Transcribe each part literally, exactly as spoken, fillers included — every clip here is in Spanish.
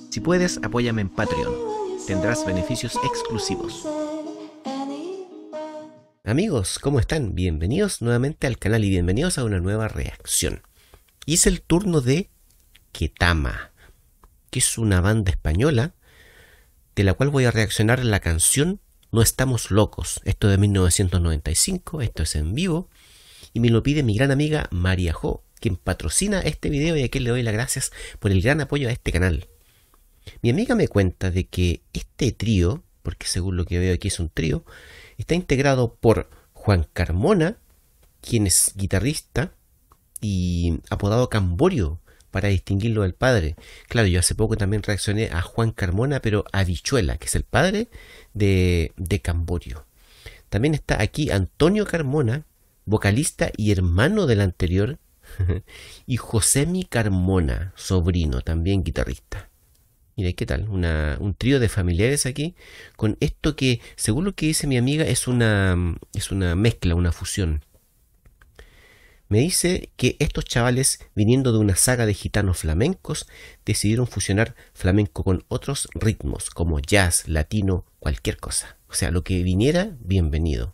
Si puedes, apóyame en Patreon. Tendrás beneficios exclusivos. Amigos, ¿cómo están? Bienvenidos nuevamente al canal y bienvenidos a una nueva reacción. Y es el turno de Ketama, que es una banda española de la cual voy a reaccionar la canción No Estamos Locos. Esto de mil novecientos noventa y cinco, esto es en vivo. Y me lo pide mi gran amiga María Jo, quien patrocina este video y a quien le doy las gracias por el gran apoyo a este canal. Mi amiga me cuenta de que este trío, porque según lo que veo aquí es un trío, está integrado por Juan Carmona, quien es guitarrista y apodado Camborio, para distinguirlo del padre. Claro, yo hace poco también reaccioné a Juan Carmona, pero a Habichuela, que es el padre de, de Camborio. También está aquí Antonio Carmona, vocalista y hermano del anterior, y Josemi Carmona, sobrino, también guitarrista. Mira, ¿qué tal? Una, un trío de familiares aquí, con esto que, según lo que dice mi amiga, es una, es una mezcla, una fusión. Me dice que estos chavales, viniendo de una saga de gitanos flamencos, decidieron fusionar flamenco con otros ritmos, como jazz, latino, cualquier cosa. O sea, lo que viniera, bienvenido.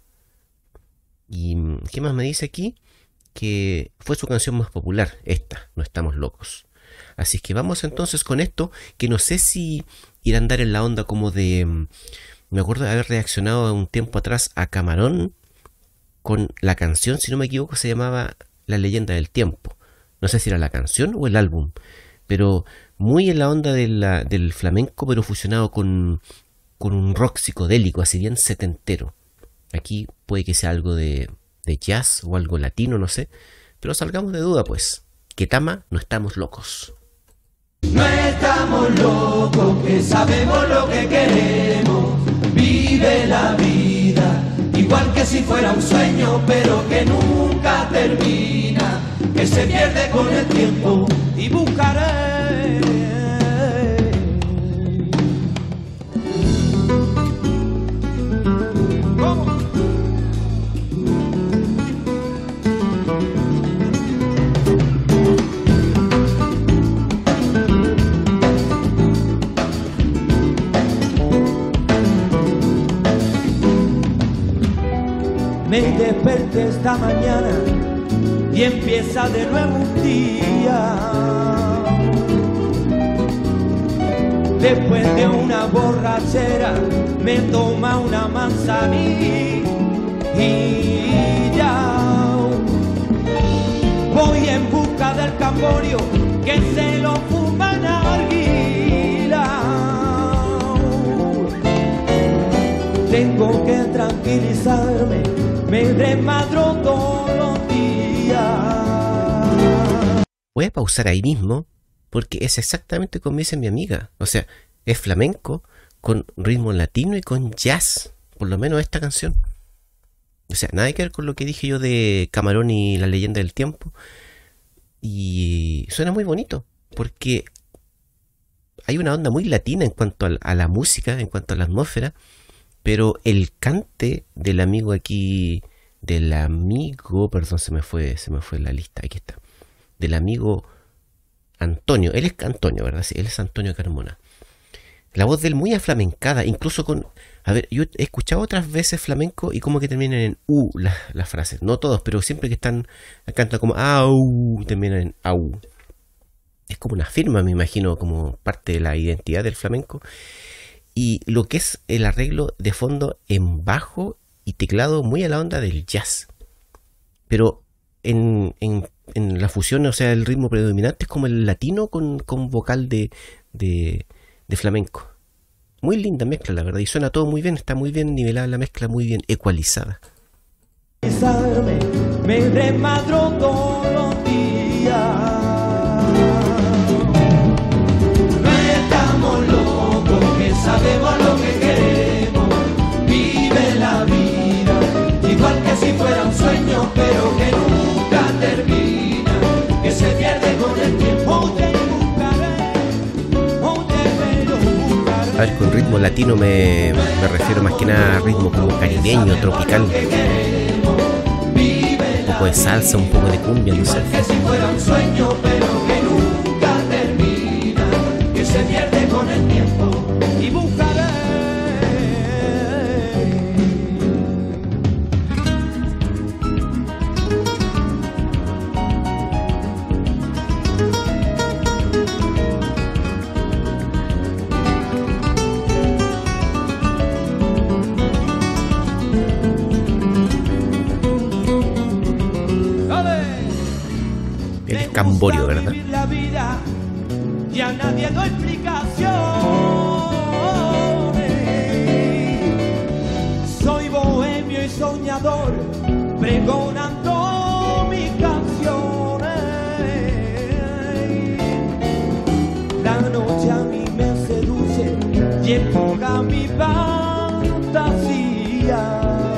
¿Y qué más me dice aquí? Que fue su canción más popular, esta, No Estamos Locos. Así que vamos entonces con esto, que no sé si ir a andar en la onda como de... Me acuerdo de haber reaccionado un tiempo atrás a Camarón con la canción, si no me equivoco, se llamaba La Leyenda del Tiempo. No sé si era la canción o el álbum, pero muy en la onda de la, del flamenco, pero fusionado con, con un rock psicodélico, así bien setentero. Aquí puede que sea algo de, de jazz o algo latino, no sé, pero salgamos de duda pues. Ketama, No Estamos Locos. No estamos locos, que sabemos lo que queremos. Vive la vida, igual que si fuera un sueño, pero que nunca termina, que se pierde con el tiempo y buscaré. ¿Cómo? Me desperté esta mañana y empieza de nuevo un día. Después de una borrachera me toma una manzanilla y ya voy en busca del Camborio que se lo fuma narguila. Tengo que tranquilizarme, me desmadro todos los días. Voy a pausar ahí mismo porque es exactamente como dice mi amiga. O sea, es flamenco con ritmo latino y con jazz. Por lo menos esta canción. O sea, nada que ver con lo que dije yo de Camarón y La Leyenda del Tiempo. Y suena muy bonito porque hay una onda muy latina en cuanto a la música, en cuanto a la atmósfera. Pero el cante del amigo aquí, del amigo, perdón, se me fue, se me fue la lista, aquí está, del amigo Antonio, él es Antonio, ¿verdad? Sí, él es Antonio Carmona. La voz de él muy aflamencada, incluso con, a ver, yo he escuchado otras veces flamenco y como que terminan en U las, las frases, no todos, pero siempre que están, cantan como au, terminan en au. Es como una firma, me imagino, como parte de la identidad del flamenco. Y lo que es el arreglo de fondo en bajo y teclado muy a la onda del jazz. Pero en, en, en la fusión, o sea, el ritmo predominante es como el latino con, con vocal de, de, de flamenco. Muy linda mezcla, la verdad. Y suena todo muy bien, está muy bien nivelada la mezcla, muy bien ecualizada. Me desmadro todos los días. Sabemos lo que queremos, vive la vida, igual que si fuera un sueño, pero que nunca termina, que se pierde con el tiempo. Te buscaré, oh, te buscaré. A ver, con ritmo latino me, me refiero más que nada a ritmo como caribeño, tropical. Un poco de salsa, un poco de cumbia, no sé. Que si fuera un sueño, pero que nunca termina, que se pierde con el Él es Camborio, ¿verdad? Vivir la vida y a nadie doy explicaciones. Soy bohemio y soñador, pregonando mis canciones. La noche a mí me seduce y empuja mi fantasía.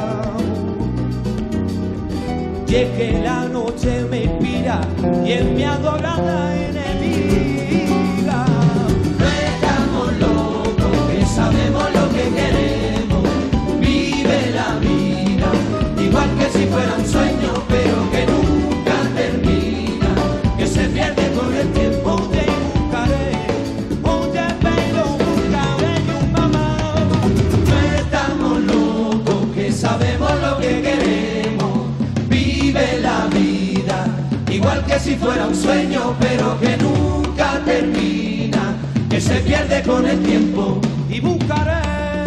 Y es que la noche me inspira y es mi adorada enemiga. No estamos locos, que sabemos lo que queremos. Vive la vida, igual que si fuera un sueño, pero que nunca termina, que se pierde con el tiempo. Te buscaré, oye, pero buscaré un mamá. No estamos locos, que sabemos lo que queremos. Vive la vida, igual que si fuera un sueño, pero que nunca termina, que se pierde con el tiempo. Y buscaré.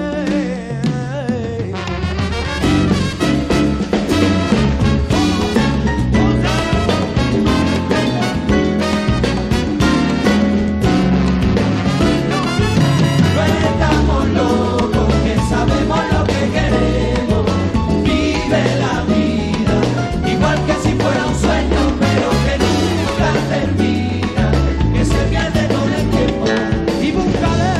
No estamos locos, que sabemos lo que queremos. Vive la vida, igual que si fuera un sueño, pero que nunca termina, que se pierde con el tiempo. Y buscaré.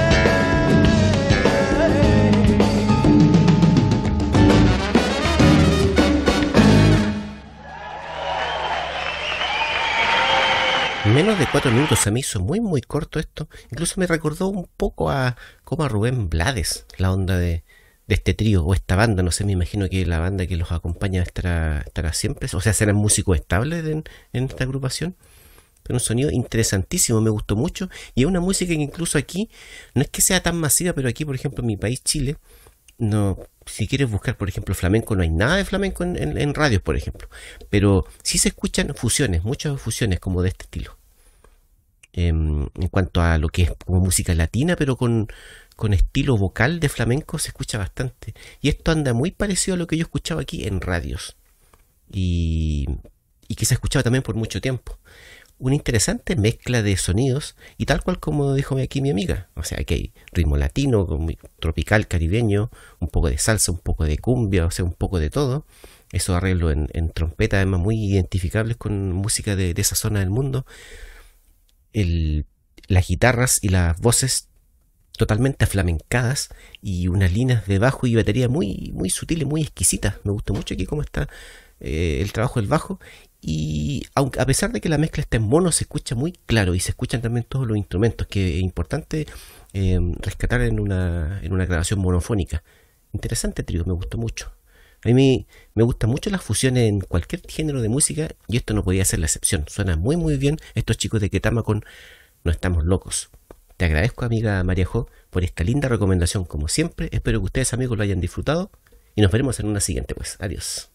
Menos de cuatro minutos, se me hizo muy muy corto esto. Incluso me recordó un poco a como a Rubén Blades, la onda de, de este trío o esta banda. No sé, me imagino que la banda que los acompaña estará, estará siempre, o sea, serán músicos estables en, en esta agrupación. Pero un sonido interesantísimo, me gustó mucho. Y es una música que incluso aquí no es que sea tan masiva, pero aquí, por ejemplo, en mi país, Chile, no, si quieres buscar, por ejemplo, flamenco, no hay nada de flamenco en, en, en radios, por ejemplo. Pero sí se escuchan fusiones, muchas fusiones como de este estilo. Eh, en cuanto a lo que es como música latina, pero con, con estilo vocal de flamenco, se escucha bastante. Y esto anda muy parecido a lo que yo escuchaba aquí en radios. Y, y que se escuchaba también por mucho tiempo. Una interesante mezcla de sonidos, y tal cual como dijo aquí mi amiga. O sea, que hay ritmo latino, tropical, caribeño, un poco de salsa, un poco de cumbia, o sea, un poco de todo. Esos arreglos en, en trompeta, además muy identificables con música de, de esa zona del mundo. El, las guitarras y las voces totalmente aflamencadas y unas líneas de bajo y batería muy, muy sutiles, muy exquisitas. Me gusta mucho aquí cómo está eh, el trabajo del bajo. Y aunque a pesar de que la mezcla está en mono, se escucha muy claro y se escuchan también todos los instrumentos, que es importante eh, rescatar en una, en una grabación monofónica. Interesante trío, me gustó mucho. A mí me gustan mucho las fusiones en cualquier género de música y esto no podía ser la excepción. Suena muy muy bien estos chicos de Ketama con No Estamos Locos. Te agradezco, amiga María Jo, por esta linda recomendación como siempre. Espero que ustedes, amigos, lo hayan disfrutado y nos veremos en una siguiente, pues. Adiós.